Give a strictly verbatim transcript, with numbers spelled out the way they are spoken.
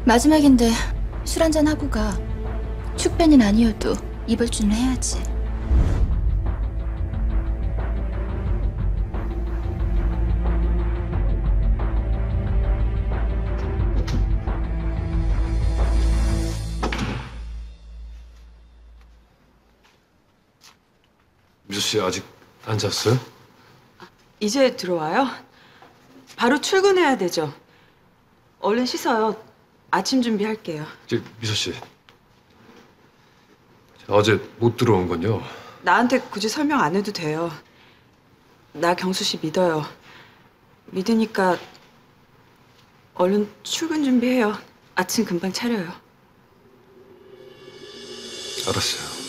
마지막인데 술 한잔 하고 가. 축배는 아니어도 이벌주는 해야지. 미수 씨 아직 안 잤어요? 이제 들어와요? 바로 출근해야 되죠. 얼른 씻어요. 아침 준비할게요. 저, 미수 씨. 어제 못 들어온 건요. 나한테 굳이 설명 안 해도 돼요. 나 경수 씨 믿어요. 믿으니까 얼른 출근 준비해요. 아침 금방 차려요. 알았어요.